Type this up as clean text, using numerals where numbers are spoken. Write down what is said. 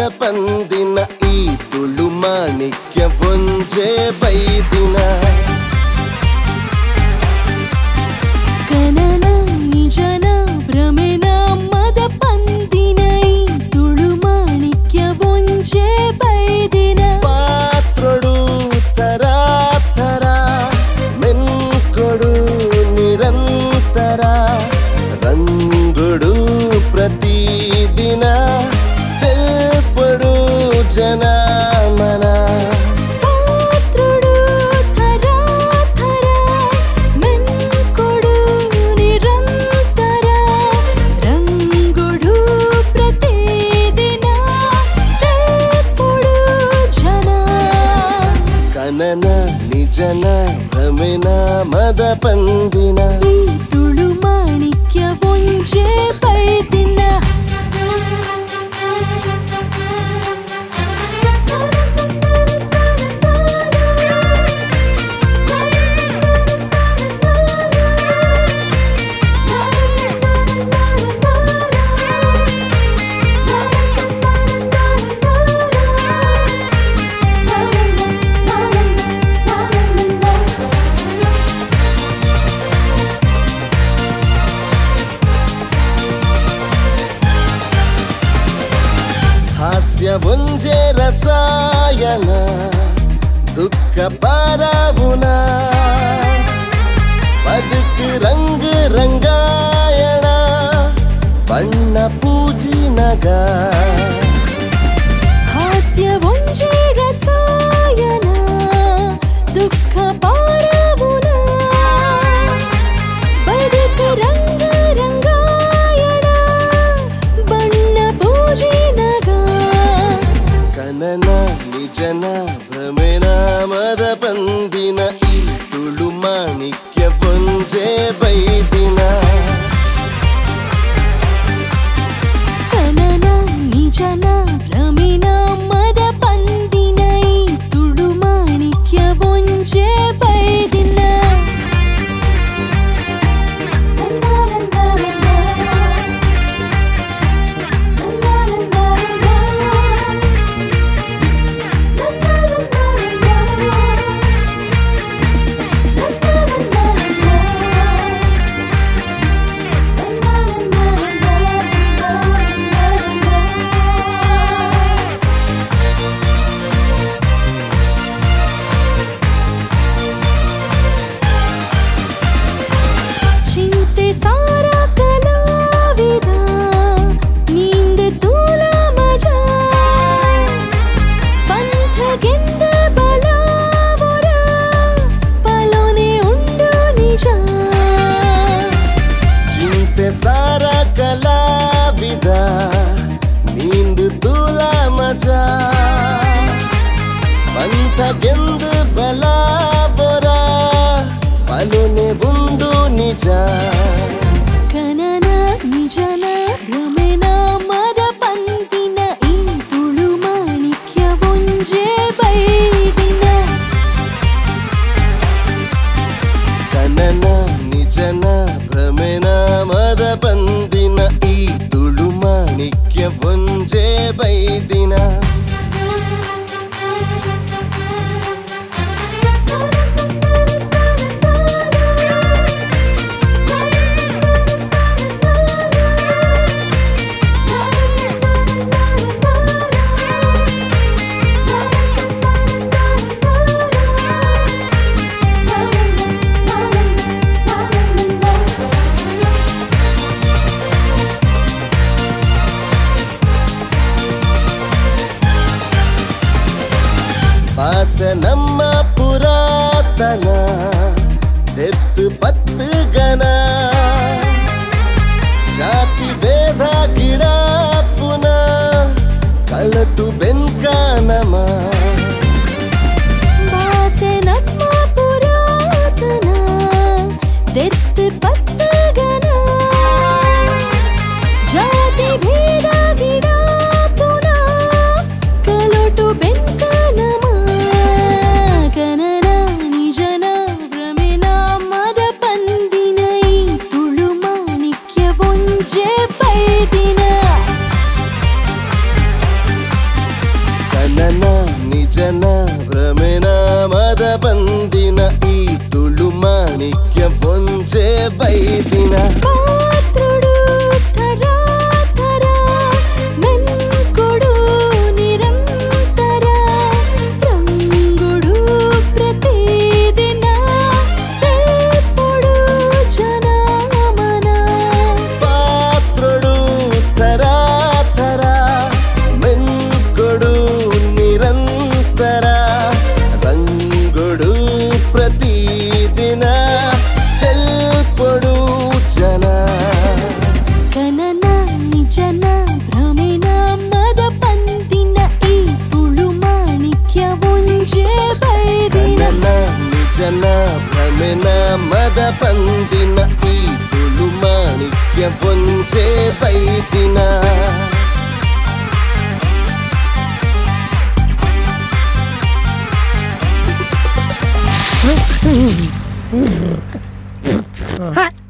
पंदिन ई तुळु माणिक्य ಒಂಜೇ ಬೈದಿನ ಕನನ ನಿಜನ ಭ್ರಮೆನ ಮದ ಪಂದಿನ ಈ ತುಳು ಮಾಣಿಕ್ಯ ಒಂಜೇ ಬೈದಿನ ಪಾತ್ರಡು ತರ ತರ ಮೆನ್ಕೊಡು ನಿರಂತರ ರಂಗುಡು ಪ್ರತಿದಿನ ತೆಲ್ಪಡು ಜನ ಮನ ಪಾತ್ರಡು ಥರ ಥರ ಮೆನ್ಕೊಡು ನಿರಂತರ ರಂಗುಡು ಪ್ರತಿದಿನ ತೆಲ್ಪಡು ಜನ ಕನನ ನಿಜನ ಭ್ರಮೆನ ಮದ ಪಂದಿನ ಈ ತುಳು ಮಾಣಿಕ್ಯ ಒಂಜೇ ಬೈದಿನ ಹಾಸ್ಯ ಒಂಜೇ ರಸಾಯನ ದುಃಖ ಪಾರಾವುನ ಬದುಕು ರಂಗ ರಂಗಾಯಣ ಬಣ್ಣ ಪೂಜಿನಗ ಹಾಸ್ಯ ಒಂಜೇ ರಸಾಯನ ದುಃಖ ಪಾರವುನ ಬದುಕು ರಂಗ ರಂಗಾಯಣ ಬಣ್ಣ ಪೂಜಿನಗ ಕನನ ನಿಜನ ಭ್ರಮೆನ ಮದ ಪಂದಿನ ಈ ತುಳು ಮಾಣಿಕ್ಯ ಒಂಜೇ ಬೈದಿನ ಕನನ ನಿಜನ ಭ್ರಮಿನ ಮದ ಪಂದಿನ ಈ ತುಳು ಮಾಣಿಕ್ಯ ಒಂಜೇ ಬೈದಿನ ಚಿಂತೆ ಸಾರ ಕಲಾವಿದ ನೀಂದ ತೂಲ ಮಜಾ ಪಂಥಗೆಂದ ಬಲಾವರ ಪಲೋನೆ ಉಂಡು ನಿಜ ಚಿಂತೆ ಸಾರ ಕಲಾವಿದ ನೀಂದು ತೂಲ ಮಜಾ ಪಂಥಗೆಂದು ಬಲಾಬೊರ ಪಲುನೆ ಉಂಡು ನಿಜ ಕನನ ನಿಜನ ಭ್ರಮೆನ ಮದ ಪಂದಿನ ಈ ತುಳು ಮಾಣಿಕ್ಯ ಒಂಜೇ ಬೈದಿನ ಕನನ ನಿಜನ ಭ್ರಮೆನ ಮದ ಪಂದಿನ ಈ ತುಳು ಮಾಣಿಕ್ಯ ಒಂಜೇ ಬೈದಿನ ಪಾಸ ನಮ್ಮ ಪುರಾತನ ತೆತ್ತು ಪತ್ತು ಗನ ಜಾತಿ ಭೇದ ಗಿಡ ಪುನ ಕಳತು ಬೆನ್ಕಾನಮ ಬಾಸೆ ನಮ್ಮ ಪುರಾತನ ದೆತ್ತು ಪತ್ತಗನ ಜಾತಿ ಭೇದ ಗಿಡ ಪುನ ಕಲೋಟು ಬೆನ್ಕನಮ ಕನನ ನಿಜನ ಭ್ರಮೆನ ಮದ ಪಂದಿ ಬೈದಿನ ಪಾತ್ರುಡು ಥರ ಥರ ಮೆನ್ಕೊಡು ನಿರಂತರ ರಂಗುಡು ಪ್ರತಿದಿನ ತೆಪ್ಪೊಡು ಜನಮನ ಪಾತ್ರಡು ಥರ ಥರ ಮೆನ್ಕೊಡು ನಿರಂತರ ರಂಗುಡು ಪ್ರತಿದಿನ ತೆಲ್ಪೊಡು ಜನ ಕನನ ನಿಜನ ಭ್ರಮೆನ ಮದ ಪಂದಿನ ಈ ತುಳು ಮಾಣಿಕ್ಯ ಒಂಜೆ ಬೈದಿನ ನನ್ನ ನಿಜನ ಭ್ರಮೆನ ಮದ ಪಂದಿನ ಈ ತುಳು ಮಾಣಿಕ್ಯ ಒಂಚೆ ಬೈದಿನ Ha!